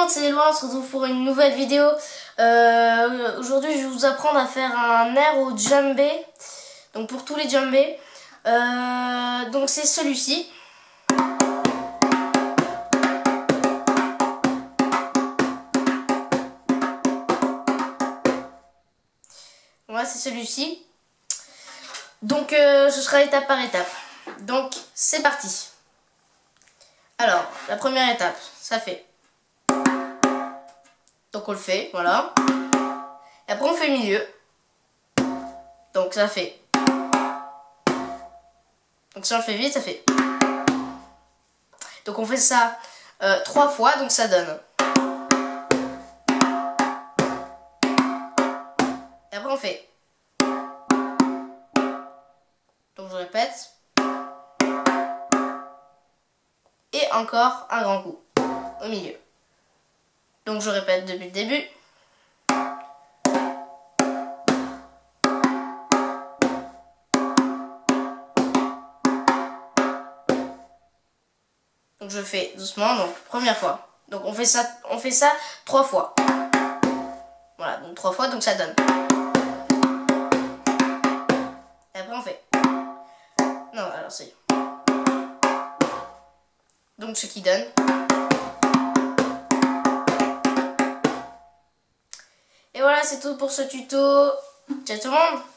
monde, c'est Eloi, on se retrouve pour une nouvelle vidéo. Aujourd'hui, je vais vous apprendre à faire un air au djembé. Donc pour tous les djembés. Donc c'est celui-ci. Voilà, c'est celui-ci. Donc ce sera étape par étape. Donc c'est parti. Alors, la première étape, ça fait. Donc on le fait, voilà. Et après on fait le milieu. Donc ça fait. Donc si on le fait vite, ça fait. Donc on fait ça 3 fois, donc ça donne. Et après on fait. Donc je répète. Et encore un grand coup au milieu. Donc je répète depuis le début. Donc je fais doucement, donc première fois. Donc on fait ça 3 fois. Voilà, donc 3 fois, donc ça donne. Et après on fait. Non, alors c'est. Donc ce qui donne. Et voilà, c'est tout pour ce tuto. Ciao tout le monde!